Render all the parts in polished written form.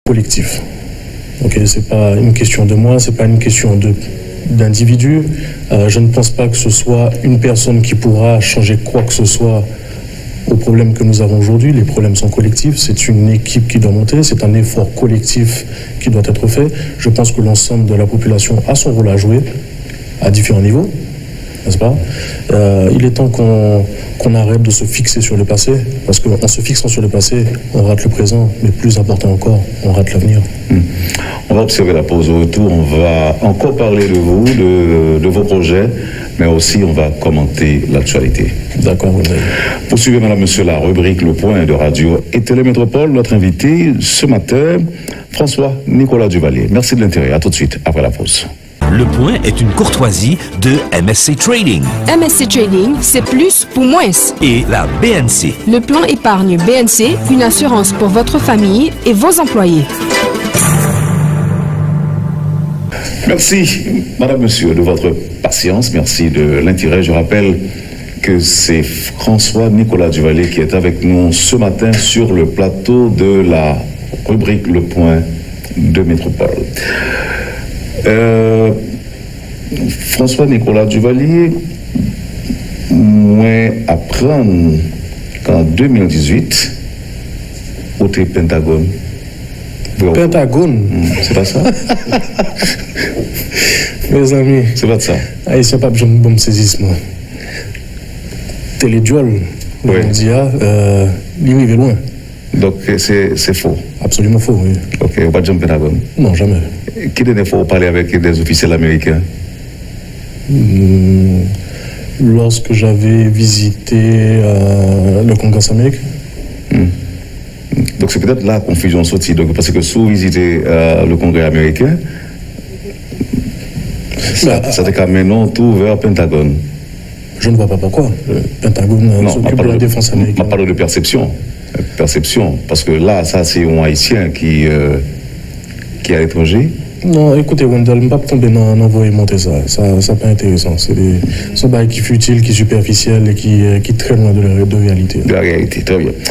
collectif. Ok, c'est pas une question de moi, c'est pas une question d'individu. Je ne pense pas que ce soit une personne qui pourra changer quoi que ce soit aux problèmes que nous avons aujourd'hui. Les problèmes sont collectifs, c'est une équipe qui doit monter, c'est un effort collectif qui doit être fait. Je pense que l'ensemble de la population a son rôle à jouer à différents niveaux, n'est-ce pas? Il est temps qu'on arrête de se fixer sur le passé, parce qu'en se fixant sur le passé, on rate le présent, mais plus important encore, on rate l'avenir. On va observer la pause au retour, on va encore parler de vous, de vos projets, mais aussi on va commenter l'actualité. D'accord, vous avez. Poursuivez, madame, monsieur, la rubrique Le Point de Radio et Télémétropole. Notre invité ce matin, François-Nicolas Duvalier. Merci de l'intérêt. À tout de suite, après la pause. Le Point est une courtoisie de MSC Trading. MSC Trading, c'est plus pour moins. Et la BNC. Le plan épargne BNC, une assurance pour votre famille et vos employés. Merci, madame, monsieur, de votre patience. Merci de l'intérêt. Je rappelle que c'est François-Nicolas Duvalier qui est avec nous ce matin sur le plateau de la rubrique Le Point de Métropole. François-Nicolas Duvalier, moi apprendre qu'en 2018, au Pentagone. Pentagone, c'est pas ça? Mes amis, c'est pas ça. Ah, c'est pas besoin de bon saisissement. Téléduel, oui. On dit, il arrive loin. Donc c'est faux. Absolument faux, oui. Ok, on va pas dire Pentagone. Non, jamais. Qui dernière fois vous parlez avec des officiels américains? Lorsque j'avais visité le Congrès américain. Donc c'est peut-être là la confusion sortie. Donc parce que si vous visitez le Congrès américain, ça te amène tout vers le Pentagone. Je ne vois pas pourquoi. Le Pentagone s'occupe de la défense américaine. On parle de perception. Perception. Parce que là, ça c'est un Haïtien qui est à l'étranger. Non, écoutez, Wendell, je ne vais pas tomber dans l'envoyer monter ça. Ça n'est pas intéressant. C'est un bail qui est futile, qui est superficiel et qui est très loin de la réalité. De la réalité, très bien.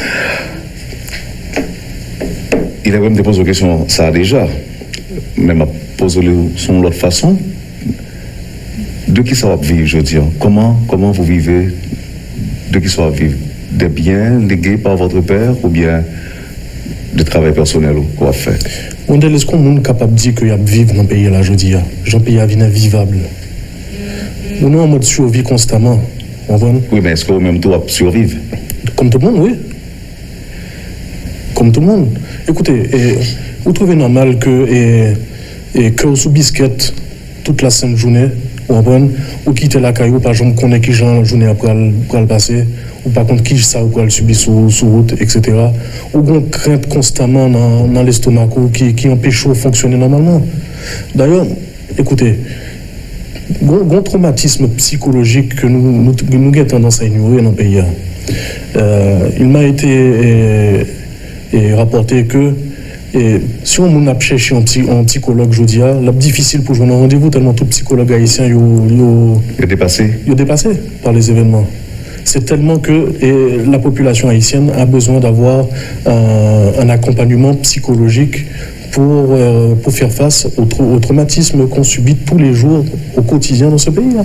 Il a même déposé une question, ça déjà, même à poser son l'autre façon. De qui ça va vivre, je veux dire? Comment vous vivez? De qui ça va vivre? Des biens légués par votre père ou bien de travail personnel qu'on va faire? Wendell, est-ce qu'on est capable de dire qu'il y a vivre dans le pays là, je dis, dans le pays invivable? On est en mode survie constamment. Oui, mais est-ce que vous-même tout survivre? Comme tout le monde, oui. Comme tout le monde. Écoutez, vous trouvez normal que sous biscuit toute la sainte journée, ou quitter la caillou, par exemple, qu'on ait qui la journée après le passer, ou par contre qui ça ou le subir sur route, etc. Ou qu'on crainte constamment dans l'estomac qui empêche de fonctionner normalement. D'ailleurs, écoutez, un traumatisme psychologique que nous avons tendance à ignorer dans le pays. Il m'a été rapporté que si on a cherché un psychologue, je dis, c'est difficile pour jouer un rendez-vous tellement tout psychologue haïtien est dépassé par les événements. C'est tellement que la population haïtienne a besoin d'avoir un accompagnement psychologique pour faire face au traumatisme qu'on subit tous les jours au quotidien dans ce pays-là.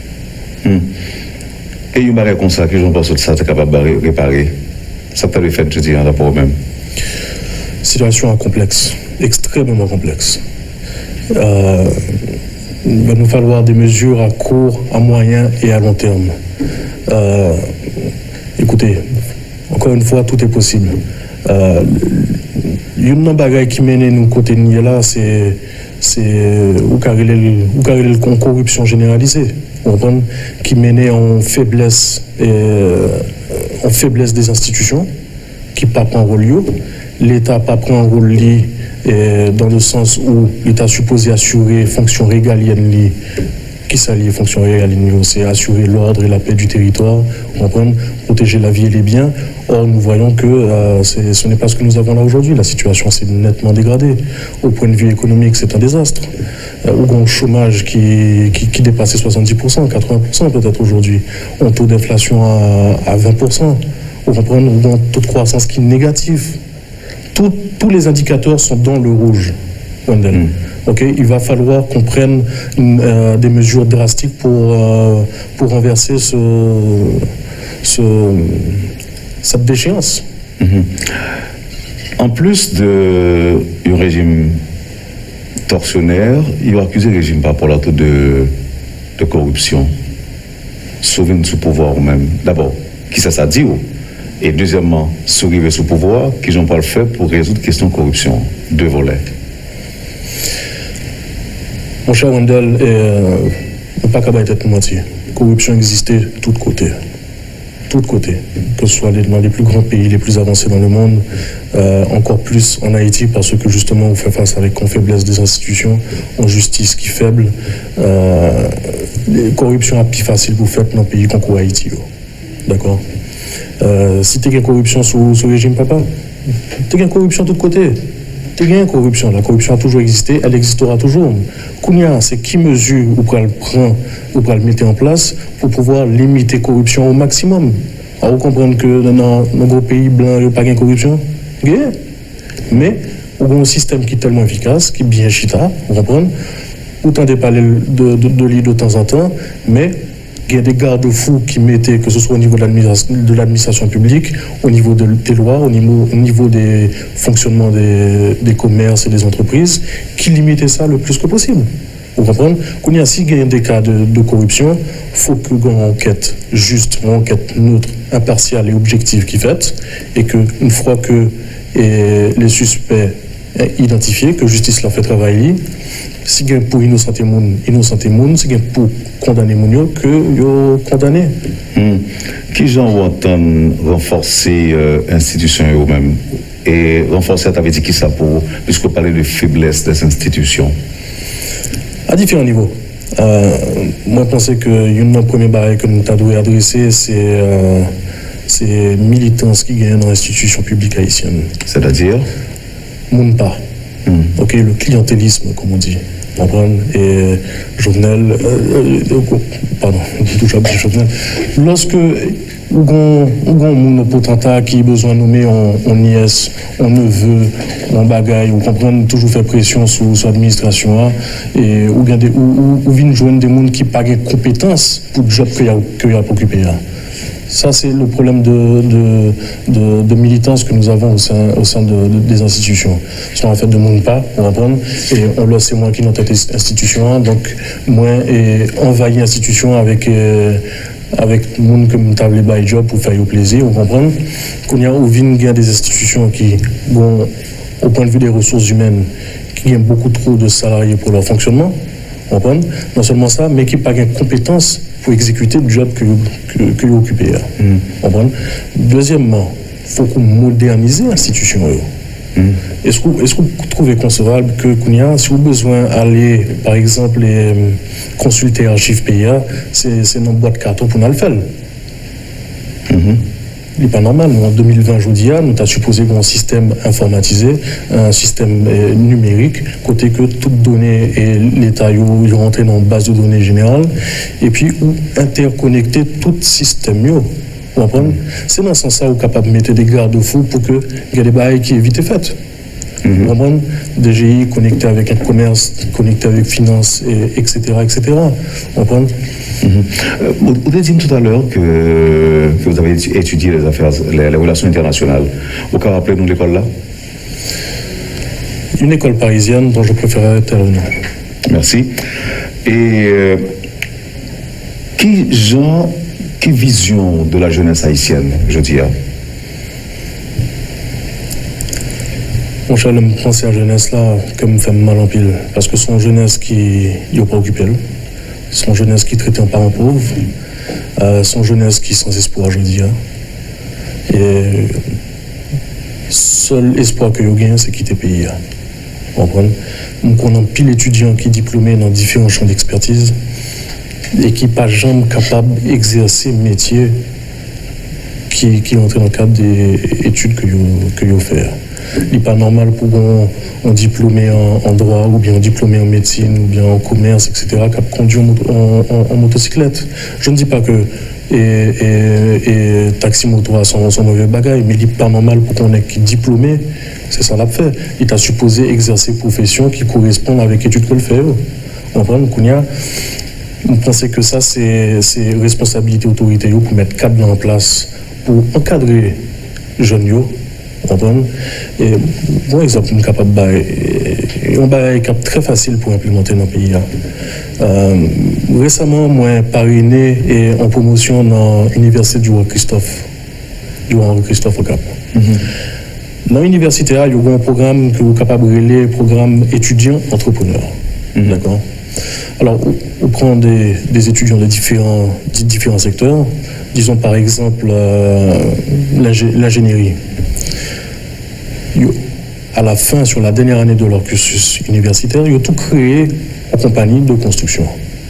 Et il m'a comme ça que je pense que ça est capable de réparer. Ça t'a fait, je dis, rapport au même. Situation complexe, extrêmement complexe. Il va nous falloir des mesures à court, à moyen et à long terme. Écoutez, encore une fois, tout est possible. Une bagaille qui mène nous côté de là, c'est la corruption généralisée, qui mène en faiblesse des institutions, qui ne prend pas un rôle. L'État n'a pas pris un rôle dans le sens où l'État supposé assurer fonction régalienne qui s'allie fonction régalienne, c'est assurer l'ordre et la paix du territoire, protéger la vie et les biens. Or, nous voyons que ce n'est pas ce que nous avons là aujourd'hui. La situation s'est nettement dégradée. Au point de vue économique, c'est un désastre. Ou un chômage qui dépassait 70%, 80% peut-être aujourd'hui. Un taux d'inflation à 20%. Ou un taux de croissance qui est négatif. tous les indicateurs sont dans le rouge, Wendell. Ok, il va falloir qu'on prenne des mesures drastiques pour renverser cette déchéance. En plus du régime tortionnaire, il a accusé le régime par rapport à tout de corruption. Souvenir sous pouvoir ou même. D'abord, qui ça dit ou? Et deuxièmement, s'arriver sous pouvoir, qui j'en parle fait pour résoudre la question de corruption. Deux volets. Mon cher Wendell, on ne peut pas être menti. La corruption existait de tous côtés. Tous côtés. Que ce soit dans les plus grands pays, les plus avancés dans le monde, encore plus en Haïti, parce que justement, on fait face avec une faiblesse des institutions, en justice qui est faible. La corruption est plus facile pour faire dans un pays qu'on Haïti. D'accord? Si tu as une corruption sous le régime papa, tu as une corruption de tous côtés. Tu as une corruption. La corruption a toujours existé, elle existera toujours. Kounia, c'est qui mesure ou qu'elle prend ou qu'elle mettre en place pour pouvoir limiter la corruption au maximum. Alors, vous comprenez que dans nos pays blancs, il n'y a pas de corruption? Mais, on a un système qui est tellement efficace, qui est bien chita, vous comprenez? Autant de parler de lui de temps en temps, mais il y a des garde-fous qui mettaient, que ce soit au niveau de l'administration publique, au niveau des lois, au niveau des fonctionnements des commerces et des entreprises, qui limitaient ça le plus que possible. Vous comprenez? Quand il y a des cas de corruption, il faut que une enquête juste, une enquête neutre, impartiale et objective qui est faite, et qu'une fois que les suspects identifiés, que justice leur fait travailler, si il y a pour innocenter moun, si il y a pour condamner moun, que yo condamné. Qui j'en entend renforcer institutions eux-mêmes et renforcer, t'avais dit qui ça pour, puisque vous parlez de faiblesse des institutions? À différents niveaux. Moi, je pense que une première barrière que nous devons adresser, c'est militance qui gagne dans l'institution publique haïtienne. C'est-à-dire? Moun pas. Ok, le clientélisme, comme on dit. Et Jovenel, pardon, Jovenel. Lorsque un potentat qui a besoin de nommer en nièce, en neveu, en bagaille, ou comprendre toujours faire pression sur l'administration, et ou viennent joindre des gens qui n'ont pas de compétences pour le job qu'il y a occupé. Ça, c'est le problème de militance que nous avons au sein des institutions. Si on a fait de monde pas, on va prendre, et on laisse c'est moi qui dans cette institution, donc moi et envahir l'institution avec monde que nous avons les job pour faire plaisir, on comprend. Qu'on y a au vin des institutions qui, bon, au point de vue des ressources humaines, qui ont beaucoup trop de salariés pour leur fonctionnement, on comprend. Non seulement ça, mais qui n'ont pas de compétences pour exécuter le job que vous occupez. Deuxièmement, il faut qu'on modernise l'institution. Est-ce que vous trouvez concevable que si vous avez besoin d'aller, par exemple, consulter l'archive PIA, c'est dans une boîte de carton pour nous le faire? Il n'est pas normal. Nous, en 2020, nous avons supposé un système informatisé, un système numérique, côté que toutes données et l'État rentrent dans une base de données générale, et puis interconnecter tout le système. C'est dans ce sens-là où capable de mettre des garde-fous pour que il y ait des bails qui évitent fait. DGI connecté avec un commerce, connecté avec finance, etc. Vous avez dit tout à l'heure que vous avez étudié les affaires, les relations internationales. Vous pouvez rappeler nous l'école là? Une école parisienne dont je préférerais taire le nom. Merci. Et quelle vision de la jeunesse haïtienne, je dis? Mon cher, je pense à la jeunesse là, comme fait mal en pile, parce que son jeunesse qui n'est pas occupée, son jeunesse qui est traitée en parent pauvre, son jeunesse qui est sans espoir, je dis. Et seul espoir que vous gagnez, c'est quitter le pays. Vous comprenez? Donc on a pile d'étudiants qui sont diplômés dans différents champs d'expertise et qui ne sont pas jamais capables d'exercer le métier qui entre dans le cadre des études que vous faites. Il n'est pas normal pour un diplômé en droit, ou bien un diplômé en médecine, ou bien en commerce, etc., qui conduit en motocyclette. Je ne dis pas que et taxi moto à son mauvais bagage, mais il n'est pas normal pour qu'on ait diplômé, c'est ça l'a fait. Il t'a supposé exercer profession qui correspond avec l'étude qu'on le fait. On comprend, vous pensez que ça, c'est responsabilité autorité pour mettre cadre en place, pour encadrer les jeunes. Et bon exemple, on est capable de très facile pour implémenter dans le pays. Récemment, moi, parrainé et en promotion dans l'université du Henri Christophe au Cap. Dans l'université, il y a un programme que vous êtes capable de relayer, programme étudiant-entrepreneur. D'accord. Alors, on prend des étudiants de différents secteurs. Disons par exemple l'ingénierie. À la fin, sur la dernière année de leur cursus universitaire, ils ont tout créé en compagnie de construction.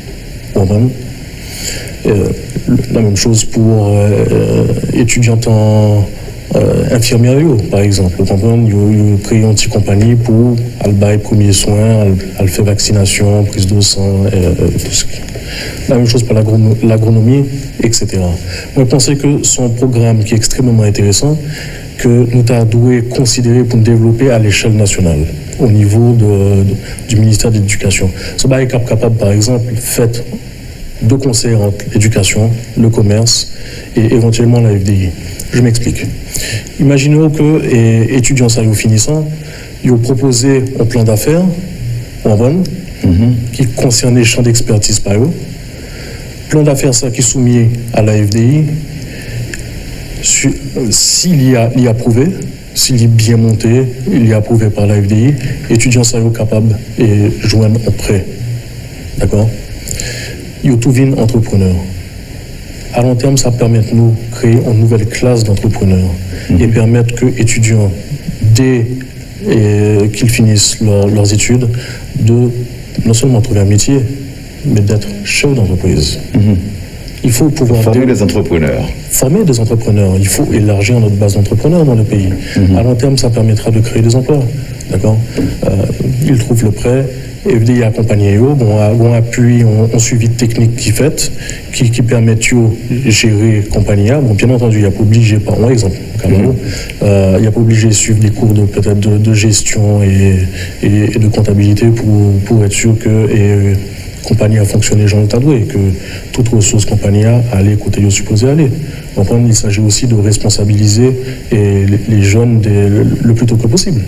La même chose pour étudiantes en infirmière, par exemple. Ils ont créé une petite compagnie pour aller premiers soins, aller faire vaccination, prise de sang, tout ce qui. La même chose pour l'agronomie, etc. Moi, je pensais que son programme qui est extrêmement intéressant, que nous devons considérer pour nous développer à l'échelle nationale, au niveau du ministère de l'Éducation. Ce n'est pas capable, par exemple, fait de concert entre l'éducation, le commerce et éventuellement la FDI. Je m'explique. Imaginons que les étudiants finissant, ils ont proposé un plan d'affaires qui concernait le champ d'expertise par eux. Plan d'affaires ça qui est soumis à la FDI. S'il est approuvé, s'il est bien monté, il est approuvé par la FDI, étudiants sont capables et joindre en prêt. D'accord? Ils tout vin entrepreneurs. À long terme, ça permet de nous créer une nouvelle classe d'entrepreneurs et permettre que les étudiants, dès qu'ils finissent leurs études, de non seulement trouver un métier, mais d'être chef d'entreprise. Il faut pouvoir former des entrepreneurs. Former des entrepreneurs. Il faut élargir notre base d'entrepreneurs dans le pays. À long terme, ça permettra de créer des emplois. D'accord. Ils trouvent le prêt. FDI accompagné eux, bon appui, on suivi de techniques qui fait, qui permettent de gérer compagnie. Bon, bien entendu, il n'y a pas obligé, par exemple, il n'y a pas obligé de suivre des cours de gestion et de comptabilité pour être sûr que compagnie a fonctionné Jean Tadoué, que toute ressource compagnie a allé côté où supposé aller. Il s'agit aussi de responsabiliser les jeunes le plus tôt que possible.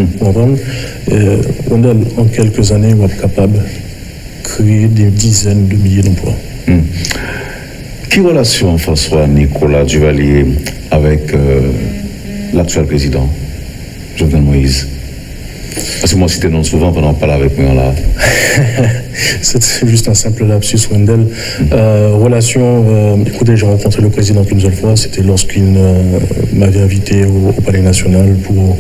En quelques années, on va être capable de créer des dizaines de milliers d'emplois. Quelle relation François Nicolas Duvalier avec l'actuel président, Jovenel Moïse? Parce que moi, c'était non souvent pendant qu'on parle avec moi là. C'est juste un simple lapsus, Wendell. Relation, écoutez, j'ai rencontré le président qu'une seule fois, c'était lorsqu'il m'avait invité au Palais National pour.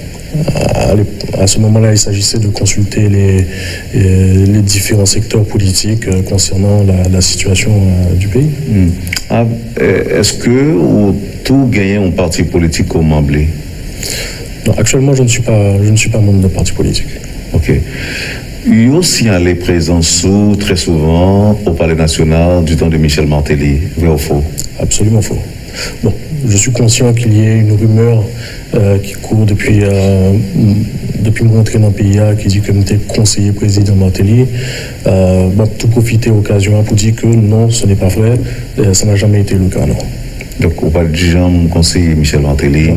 À ce moment-là, il s'agissait de consulter les différents secteurs politiques concernant la situation du pays. Est-ce que tout gagné un parti politique comme Mamblé? Non, actuellement, je ne suis pas membre de parti politique. Ok. Il y a aussi allé présent très souvent au Palais National du temps de Michel Martelly. Vrai ou faux? Absolument faux. Bon, je suis conscient qu'il y ait une rumeur qui court depuis mon entrée dans le pays qui dit que j'étais conseiller président Martelly. Tout profiter l'occasion pour dire que non, ce n'est pas vrai. Ça n'a jamais été le cas, non. Donc, on va dire conseiller Michel Martelly,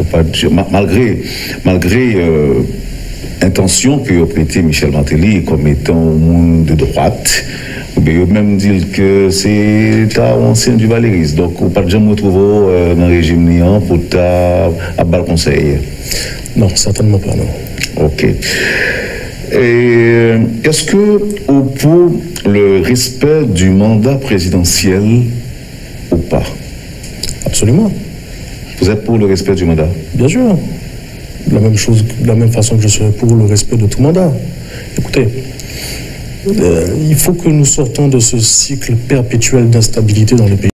malgré intention que prêté Michel Martelly comme étant un monde de droite, mais même dire que c'est un ancien du Valéris. Donc, on ne peut pas jamais retrouver dans le régime néant pour avoir le conseil. Non, certainement pas, non. Ok. Et est-ce que pour le respect du mandat présidentiel ou pas? Absolument. Vous êtes pour le respect du mandat? Bien sûr. De la même façon que je serai pour le respect de tout mandat. Écoutez, il faut que nous sortons de ce cycle perpétuel d'instabilité dans le pays.